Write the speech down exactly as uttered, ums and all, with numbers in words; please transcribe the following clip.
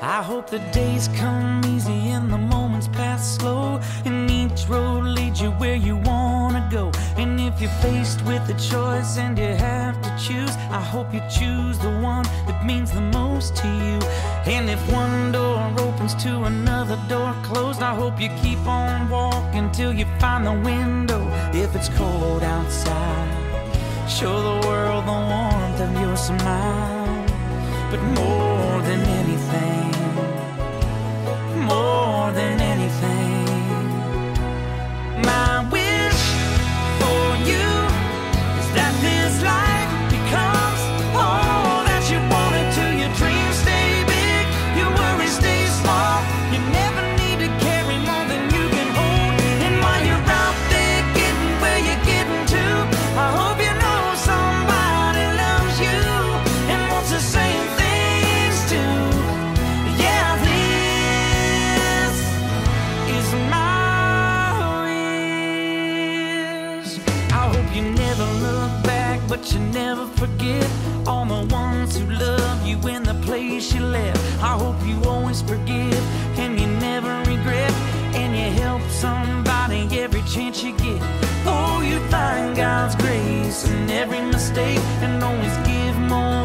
I hope the days come easy and the moments pass slow, and each road leads you where you wanna go. And if you're faced with a choice and you have to choose, I hope you choose the one that means the most to you. And if one door opens to another door closed, I hope you keep on walking till you find the window. If it's cold outside, show the world the warmth of your smile. But more than anything, more than anything, my wish for you is that this life becomes all that you want it to. Your dreams stay big, your worries stay small. You never need to carry more than you can hold. And while you're out there getting where you're getting to, I hope you know somebody loves you and wants the same things too. Yeah, this is my wish. I hope you never look back, but you never forget all the ones who love you in the place you left. I hope you always forgive and you never regret, and you help somebody every chance you get. Oh, you find God's grace in every mistake and always give more